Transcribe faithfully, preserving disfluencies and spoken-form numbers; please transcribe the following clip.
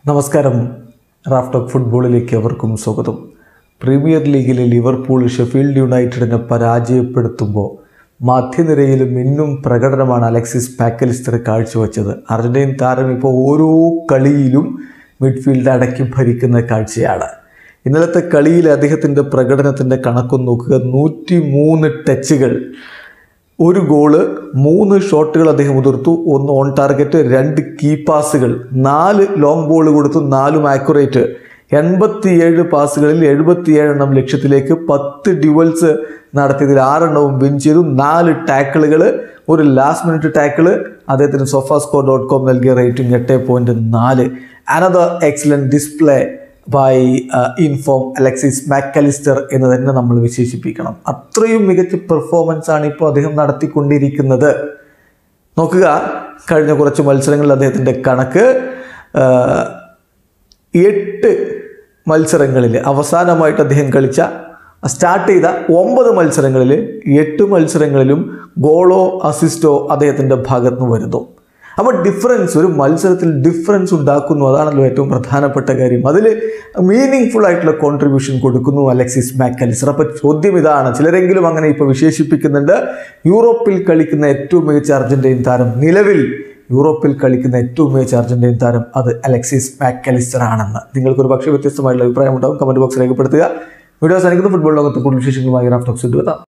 നമസ്കാരം. Raf talk ഫുട്ബോളിലേക്ക് അവർക്കും സ്വാഗതം. പ്രീമിയർ ലീഗിലെ ലിവർപൂൾ ഷെഫീൽഡ് യുണൈറ്റഡിനെ പരാജയപ്പെടുത്തുമ്പോൾ മധ്യനിരയിൽ മിന്നും പ്രകടനമാണ് അലക്സിസ് മാക്കലിസ്റ്റർ കാഴ്ചവെച്ചത്. അർജന്റീൻ താരം ഇപ്പോൾ ഓരോ കളിയിലും മിഡ്ഫീൽഡ് അടക്കി ഭരിക്കുന്ന കാഴ്ചയാണ്. ഇന്നലത്തെ കളിയിൽ അദ്ദേഹത്തിൻ്റെ പ്രകടനത്തിൻ്റെ കണക്കൊന്ന് നോക്കുക. നൂറ്റി മൂന്ന് ടച്ചുകൾ, ഒരു ഗോള്, മൂന്ന് ഷോട്ടുകൾ അദ്ദേഹം ഉതിർത്തു, ഒന്ന് ഓൺ ടാർഗറ്റ്, രണ്ട് കീ പാസുകൾ, നാല് ലോങ് ബോൾ കൊടുത്തു, നാലും ആക്യുറേറ്റ്, എൺപത്തിയേഴ് പാസുകളിൽ എഴുപത്തിയേഴെണ്ണം ലക്ഷ്യത്തിലേക്ക്, പത്ത് ഡ്യുവൽസ് നടത്തിയതിൽ ആറെണ്ണവും വിൻ ചെയ്തു, നാല് ടാക്കിളുകൾ, ഒരു ലാസ്റ്റ് മിനിറ്റ് ടാക്കിള്. അദ്ദേഹത്തിന് സോഫാസ്കോർ ഡോട്ട് കോം നൽകിയ റേറ്റിംഗ് എട്ട് പോയിൻറ്റ് നാല്. Another excellent display by in form Alexis Mac Allister എന്ന് തന്നെ നമ്മൾ വിശേഷിപ്പിക്കണം. അത്രയും മികച്ച പെർഫോമൻസ് ആണ് ഇപ്പോൾ അദ്ദേഹം നടത്തിക്കൊണ്ടിരിക്കുന്നത്. നോക്കുക, കഴിഞ്ഞ കുറച്ച് മത്സരങ്ങളിൽ അദ്ദേഹത്തിൻ്റെ കണക്ക് എട്ട് മത്സരങ്ങളിൽ അവസാനമായിട്ട് അദ്ദേഹം കളിച്ച സ്റ്റാർട്ട് ചെയ്ത ഒമ്പത് മത്സരങ്ങളിൽ എട്ട് മത്സരങ്ങളിലും ഗോളോ അസിസ്റ്റോ അദ്ദേഹത്തിൻ്റെ ഭാഗത്ത് നിന്ന് വരുന്നു. അപ്പോൾ ഡിഫറൻസ്, ഒരു മത്സരത്തിൽ ഡിഫറൻസ് ഉണ്ടാക്കുന്നു, അതാണല്ലോ ഏറ്റവും പ്രധാനപ്പെട്ട കാര്യം. അതിൽ മീനിങ് ഫുൾ ആയിട്ടുള്ള കോൺട്രിബ്യൂഷൻ കൊടുക്കുന്നു അലക്സിസ് മാക്കലിസ്റ്റർ. അപ്പോൾ ചോദ്യം ഇതാണ്, ചിലരെങ്കിലും അങ്ങനെ ഇപ്പോൾ വിശേഷിപ്പിക്കുന്നുണ്ട്, യൂറോപ്പിൽ കളിക്കുന്ന ഏറ്റവും മികച്ച അർജന്റീൻ താരം, നിലവിൽ യൂറോപ്പിൽ കളിക്കുന്ന ഏറ്റവും മികച്ച അർജന്റീൻ താരം അത് അലക്സിസ് മാക്കലിസ്റ്റർ ആണെന്ന്. നിങ്ങൾക്കൊരു പക്ഷേ വ്യത്യസ്തമായിട്ടുള്ള അഭിപ്രായം ഉണ്ടാകും, കമൻറ്റ് ബോക്സ് രേഖപ്പെടുത്തുക. വീഡിയോ അവസാനിക്കുന്ന ഫുട്ബോൾ ലോകത്ത് കൂടുതൽ വിശേഷങ്ങളുമായി റാഫ് ടോക്സ് എത്താം.